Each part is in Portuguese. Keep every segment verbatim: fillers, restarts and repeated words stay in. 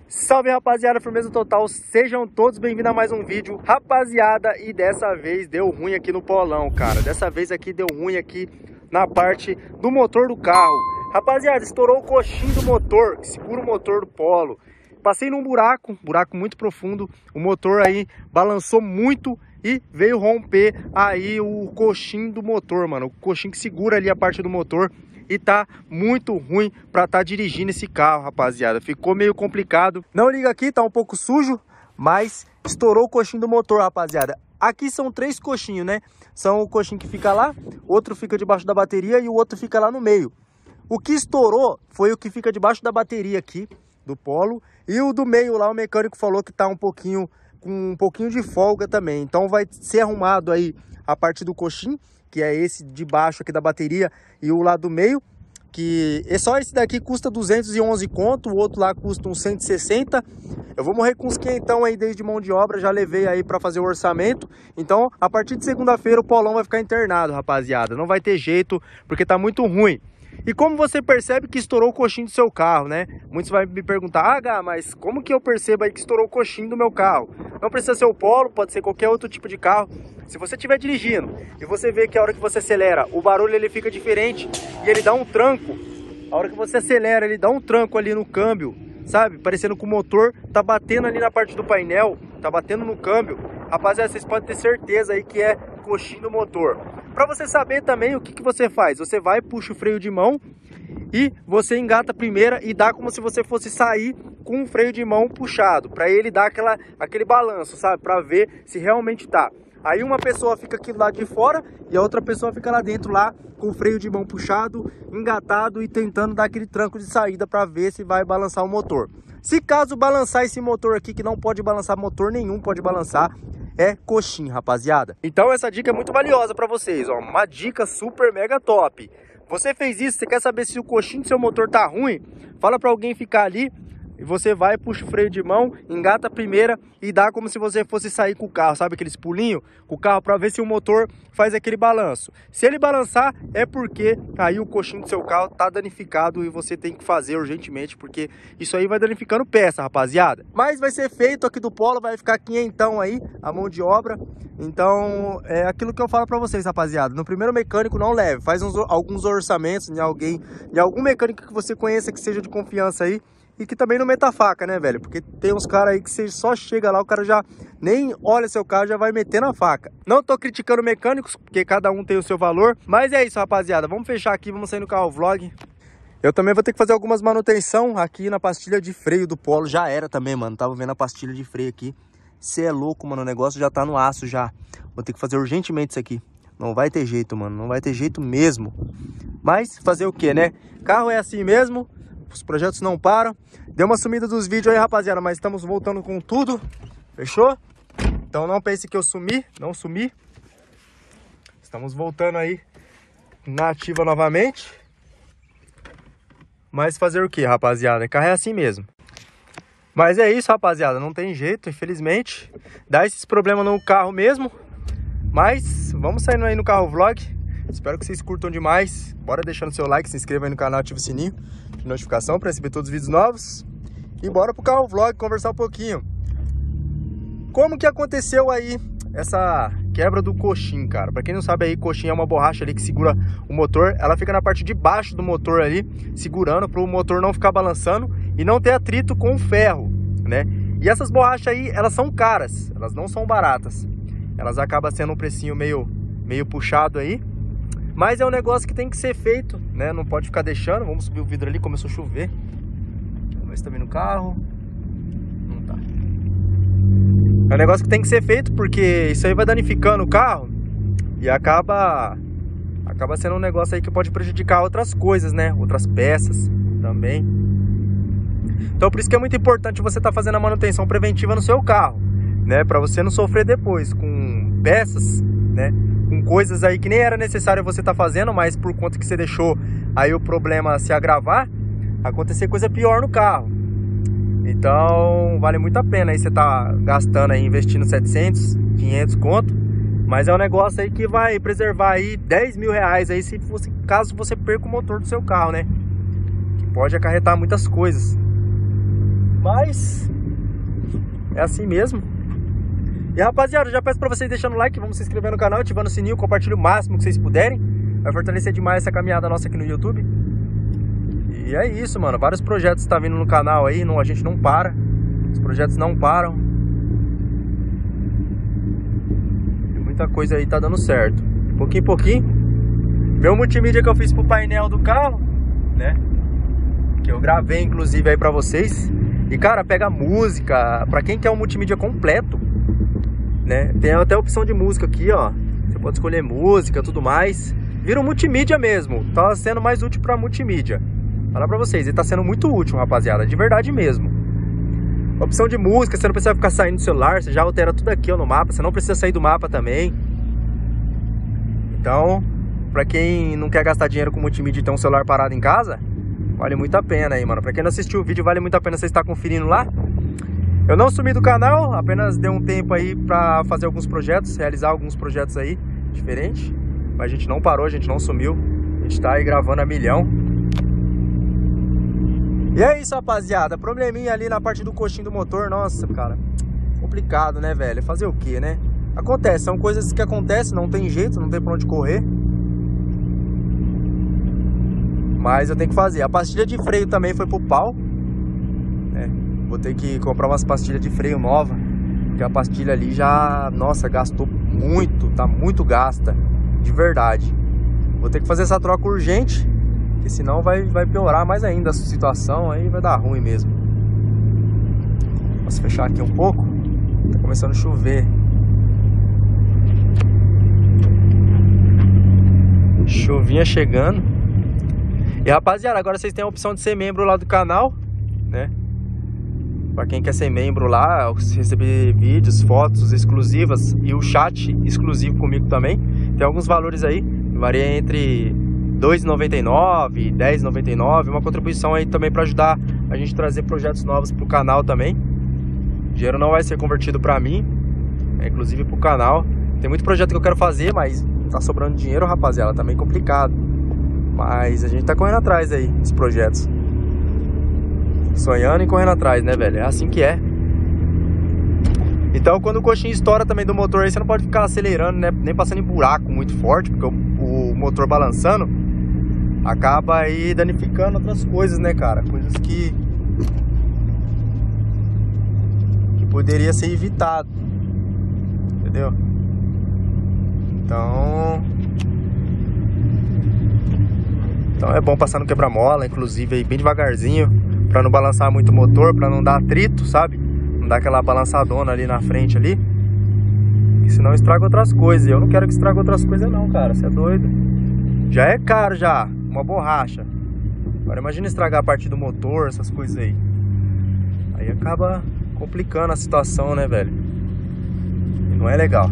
Salve rapaziada, firmeza total, sejam todos bem-vindos a mais um vídeo. Rapaziada, e dessa vez deu ruim aqui no polão, cara. Dessa vez aqui deu ruim aqui na parte do motor do carro. Rapaziada, estourou o coxinho do motor, que segura o motor do Polo. Passei num buraco, buraco muito profundo. O motor aí balançou muito e veio romper aí o coxinho do motor, mano. O coxinho que segura ali a parte do motor. E tá muito ruim pra tá dirigindo esse carro, rapaziada. Ficou meio complicado. Não liga aqui, tá um pouco sujo, mas estourou o coxinho do motor, rapaziada. Aqui são três coxinhos, né? São o coxinho que fica lá, outro fica debaixo da bateria e o outro fica lá no meio. O que estourou foi o que fica debaixo da bateria aqui, do Polo. E o do meio lá, o mecânico falou que tá um pouquinho, com um pouquinho de folga também. Então vai ser arrumado aí a parte do coxinho, que é esse de baixo aqui da bateria, e o lá do meio, que é só esse daqui custa duzentos e onze conto, o outro lá custa uns cento e sessenta. Eu vou morrer com uns quentão aí desde mão de obra, já levei aí para fazer o orçamento. Então, a partir de segunda-feira o Polão vai ficar internado, rapaziada. Não vai ter jeito, porque tá muito ruim. E como você percebe que estourou o coxinho do seu carro, né? Muitos vão me perguntar, ah, Gá, mas como que eu percebo aí que estourou o coxinho do meu carro? Não precisa ser o Polo, pode ser qualquer outro tipo de carro. Se você estiver dirigindo e você vê que a hora que você acelera, o barulho ele fica diferente e ele dá um tranco. A hora que você acelera, ele dá um tranco ali no câmbio, sabe? Parecendo que o motor tá batendo ali na parte do painel, tá batendo no câmbio. Rapaziada, vocês podem ter certeza aí que é coxinho do motor. Para você saber também o que, que você faz, você vai, puxa o freio de mão e você engata a primeira e dá como se você fosse sair com o freio de mão puxado, para ele dar aquela, aquele balanço, sabe? Para ver se realmente tá. Aí uma pessoa fica aqui do lado de fora e a outra pessoa fica lá dentro lá com o freio de mão puxado, engatado e tentando dar aquele tranco de saída para ver se vai balançar o motor. Se caso balançar esse motor aqui, que não pode balançar motor nenhum, pode balançar, é coxinho, rapaziada. Então essa dica é muito valiosa para vocês, ó, uma dica super mega top. Você fez isso, você quer saber se o coxinho do seu motor tá ruim? Fala para alguém ficar ali e você vai, puxa o freio de mão, engata a primeira e dá como se você fosse sair com o carro, sabe aqueles pulinhos com o carro para ver se o motor faz aquele balanço. Se ele balançar é porque aí o coxinho do seu carro tá danificado e você tem que fazer urgentemente, porque isso aí vai danificando peça, rapaziada. Mas vai ser feito aqui do Polo, vai ficar quinhentão aí a mão de obra. Então é aquilo que eu falo para vocês, rapaziada. No primeiro mecânico não leve, faz uns, alguns orçamentos em alguém, em algum mecânico que você conheça que seja de confiança aí. E que também não meta a faca, né, velho? Porque tem uns caras aí que você só chega lá, o cara já nem olha seu carro, já vai meter na faca. Não tô criticando mecânicos, porque cada um tem o seu valor. Mas é isso, rapaziada. Vamos fechar aqui, vamos sair no carro vlog. Eu também vou ter que fazer algumas manutenção aqui na pastilha de freio do Polo. Já era também, mano. Tava vendo a pastilha de freio aqui. Você é louco, mano. O negócio já tá no aço já. Vou ter que fazer urgentemente isso aqui. Não vai ter jeito, mano. Não vai ter jeito mesmo. Mas fazer o que, né? Carro é assim mesmo. Os projetos não param. Deu uma sumida dos vídeos aí, rapaziada, mas estamos voltando com tudo. Fechou? Então não pense que eu sumi, não sumi. Estamos voltando aí na ativa novamente. Mas fazer o que, rapaziada? Carro é assim mesmo. Mas é isso, rapaziada, não tem jeito, infelizmente. Dá esses problemas no carro mesmo. Mas vamos saindo aí no carro vlog. Espero que vocês curtam demais. Bora deixando seu like, se inscreva aí no canal, ativa o sininho de notificação para receber todos os vídeos novos. E bora pro carro vlog conversar um pouquinho. Como que aconteceu aí essa quebra do coxinho, cara? Para quem não sabe aí, coxinho é uma borracha ali que segura o motor. Ela fica na parte de baixo do motor ali, segurando para o motor não ficar balançando e não ter atrito com o ferro, né? E essas borrachas aí, elas são caras, elas não são baratas. Elas acabam sendo um precinho meio, meio puxado aí. Mas é um negócio que tem que ser feito, né? Não pode ficar deixando. Vamos subir o vidro ali, começou a chover. Vamos ver se tá vindo o carro. Não tá. É um negócio que tem que ser feito, porque isso aí vai danificando o carro e acaba acaba sendo um negócio aí que pode prejudicar outras coisas, né? Outras peças também. Então por isso que é muito importante você estar tá fazendo a manutenção preventiva no seu carro, né? Para você não sofrer depois com peças, né? Com coisas aí que nem era necessário você estar tá fazendo, mas por conta que você deixou aí o problema se agravar, acontecer coisa pior no carro. Então vale muito a pena aí você tá gastando aí, investindo setecentos, quinhentos conto, mas é um negócio aí que vai preservar aí dez mil reais aí se fosse, caso você perca o motor do seu carro, né? Que pode acarretar muitas coisas. Mas é assim mesmo. E rapaziada, eu já peço pra vocês deixando o like, vamos se inscrever no canal, ativando o sininho, compartilhe o máximo que vocês puderem. Vai fortalecer demais essa caminhada nossa aqui no YouTube. E é isso, mano. Vários projetos tá vindo no canal aí, não, a gente não para. Os projetos não param. E muita coisa aí tá dando certo. Pouquinho em pouquinho. Meu multimídia que eu fiz pro painel do carro, né? Que eu gravei inclusive aí pra vocês. E cara, pega música. Pra quem quer um multimídia completo, né? Tem até a opção de música aqui, ó. Você pode escolher música, tudo mais. Vira um multimídia mesmo. Tá sendo mais útil pra multimídia. Falar pra vocês, ele tá sendo muito útil, rapaziada. De verdade mesmo. Opção de música, você não precisa ficar saindo do celular. Você já altera tudo aqui, ó, no mapa. Você não precisa sair do mapa também. Então, pra quem não quer gastar dinheiro com multimídia e ter um celular parado em casa, vale muito a pena aí, mano. Pra quem não assistiu o vídeo, vale muito a pena você estar conferindo lá. Eu não sumi do canal, apenas dei um tempo aí pra fazer alguns projetos, realizar alguns projetos aí diferentes. Mas a gente não parou, a gente não sumiu. A gente tá aí gravando a milhão. E é isso, rapaziada. Probleminha ali na parte do coxinho do motor. Nossa, cara, complicado, né, velho? Fazer o quê, né? Acontece, são coisas que acontecem, não tem jeito, não tem pra onde correr. Mas eu tenho que fazer. A pastilha de freio também foi pro pau, né? Vou ter que comprar umas pastilhas de freio nova, porque a pastilha ali já, nossa, gastou muito, tá muito gasta, de verdade. Vou ter que fazer essa troca urgente, porque senão vai, vai piorar mais ainda a situação, aí vai dar ruim mesmo. Posso fechar aqui um pouco? Tá começando a chover. Chuvinha chegando. E rapaziada, agora vocês têm a opção de ser membro lá do canal, né? Pra quem quer ser membro lá, receber vídeos, fotos exclusivas e o chat exclusivo comigo também. Tem alguns valores aí, varia entre dois reais e noventa e nove centavos, dez reais e noventa e nove centavos. Uma contribuição aí também pra ajudar a gente a trazer projetos novos pro canal também. O dinheiro não vai ser convertido pra mim, é inclusive pro canal. Tem muito projeto que eu quero fazer, mas tá sobrando dinheiro, rapaziada, tá meio complicado. Mas a gente tá correndo atrás aí, dos projetos. Sonhando e correndo atrás, né, velho? É assim que é. Então, quando o coxinho estoura também do motor aí, você não pode ficar acelerando, né? Nem passando em buraco muito forte, porque o, o motor balançando acaba aí danificando outras coisas, né, cara? Coisas que... que poderia ser evitado. Entendeu? Então... Então é bom passar no quebra-mola, inclusive aí bem devagarzinho, pra não balançar muito o motor, pra não dar atrito, sabe? Não dar aquela balançadona ali na frente ali, porque senão estraga outras coisas. E eu não quero que estrague outras coisas não, cara, você é doido. Já é caro já, uma borracha. Agora imagina estragar a parte do motor, essas coisas aí. Aí acaba complicando a situação, né, velho? E não é legal.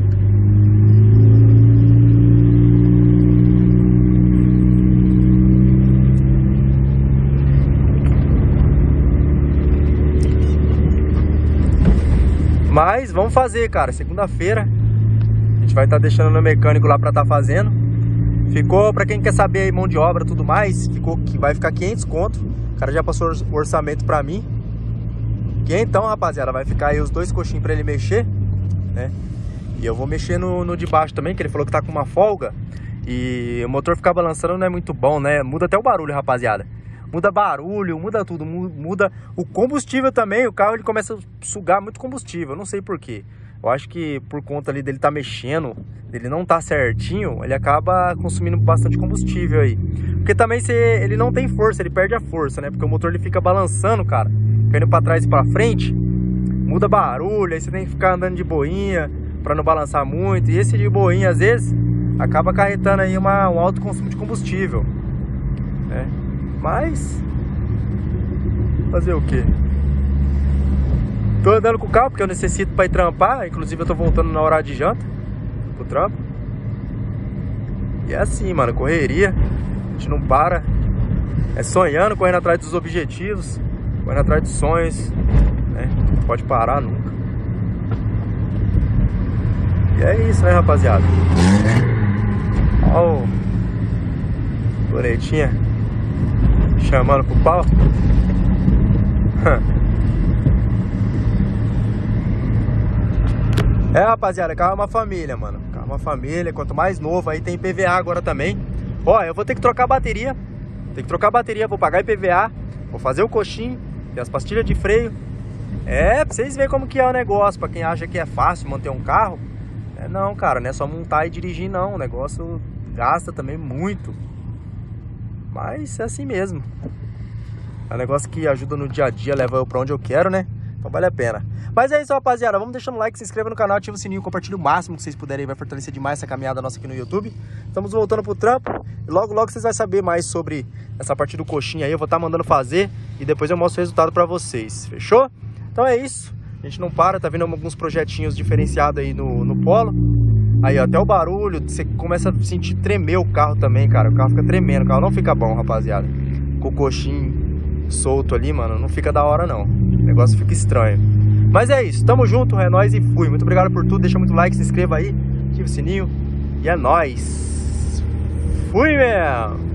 Mas vamos fazer, cara, segunda-feira a gente vai estar tá deixando no mecânico lá pra estar tá fazendo. Ficou, pra quem quer saber aí, mão de obra e tudo mais, ficou que vai ficar quinhentos conto. O cara já passou o orçamento pra mim. E então, rapaziada, vai ficar aí os dois coxinhos pra ele mexer, né? E eu vou mexer no, no de baixo também, que ele falou que tá com uma folga. E o motor ficar balançando não é muito bom, né? Muda até o barulho, rapaziada. Muda barulho, muda tudo, muda o combustível também. O carro ele começa a sugar muito combustível, eu não sei porquê. Eu acho que por conta ali dele tá mexendo, dele não tá certinho, ele acaba consumindo bastante combustível aí. Porque também se ele não tem força, ele perde a força, né? Porque o motor ele fica balançando, cara, caindo pra trás e pra frente, muda barulho, aí você tem que ficar andando de boinha pra não balançar muito. E esse de boinha, às vezes, acaba acarretando aí uma, um alto consumo de combustível, né? Mas fazer o que? Tô andando com o carro porque eu necessito para ir trampar. Inclusive eu tô voltando na hora de janta pro trampo. E é assim, mano, correria. A gente não para. É sonhando, correndo atrás dos objetivos, correndo atrás dos sonhos, né? Não pode parar nunca. E é isso, né, rapaziada? Ó o Bonetinha chamando pro pau. É, rapaziada, carro é uma família, mano. Carro é uma família, quanto mais novo, aí tem I P V A agora também. Ó, eu vou ter que trocar a bateria. Tem que trocar a bateria, vou pagar I P V A. Vou fazer o coxinho, tem as pastilhas de freio. É, pra vocês verem como que é o negócio. Pra quem acha que é fácil manter um carro, é não, cara, não é só montar e dirigir não. O negócio gasta também muito. Mas é assim mesmo. É um negócio que ajuda no dia a dia, leva eu pra onde eu quero, né? Então vale a pena. Mas é isso, rapaziada. Vamos deixando o like, se inscreva no canal, ativa o sininho, compartilha o máximo que vocês puderem. Vai fortalecer demais essa caminhada nossa aqui no YouTube. Estamos voltando pro trampo. E logo, logo vocês vão saber mais sobre essa parte do coxinha aí. Eu vou estar mandando fazer e depois eu mostro o resultado pra vocês. Fechou? Então é isso. A gente não para, tá vendo alguns projetinhos diferenciados aí no, no Polo. Aí, ó, até o barulho, você começa a sentir tremer o carro também, cara. O carro fica tremendo, o carro não fica bom, rapaziada. Com o coxinho solto ali, mano, não fica da hora, não. O negócio fica estranho. Mas é isso, tamo junto, é nóis e fui. Muito obrigado por tudo, deixa muito like, se inscreva aí, ativa o sininho e é nóis. Fui mesmo!